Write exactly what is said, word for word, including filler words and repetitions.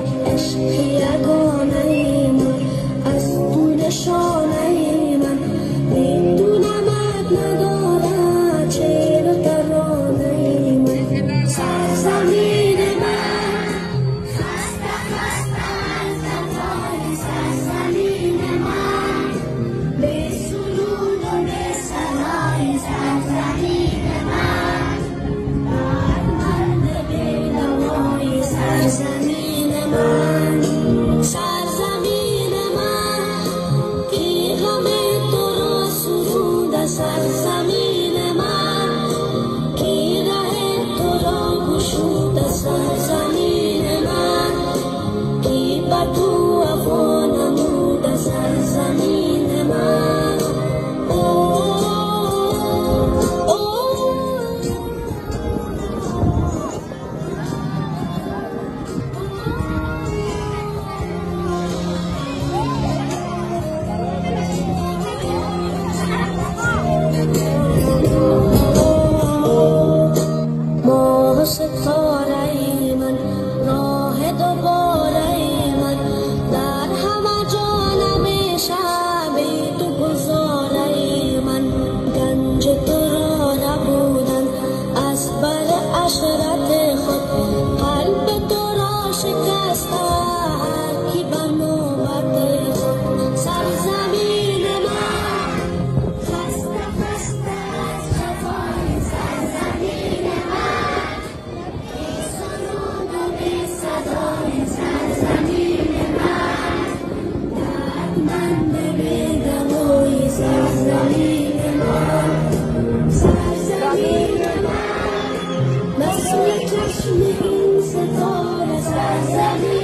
عشق یگانه من از تو نشانه من میدونمت ندارد چهره و ترانه من سرزمین من خسته خسته از دفای سرزمین من به سرود و به صلای سرزمین من درمانده به دوای سرزمین من سرزمین من کی غم تو را سرود سرزمین من کی ره تو را گشود سرزمین من کی بر تو وفا نمود سرزمین من ماه ستاره من راه دوباره من در همه جانب شب تو گذاره من گنج تو را نبودن از بر عشرت خود قلب تو را شکسته هر کی بر نوبت خود سرزمین من خسته خسته از جفای سرزمین من بی سرود و بی صدای سرزمین من دردمند به دوای سرزمین من سرزمین من مثل چشم این ستاره سرزمین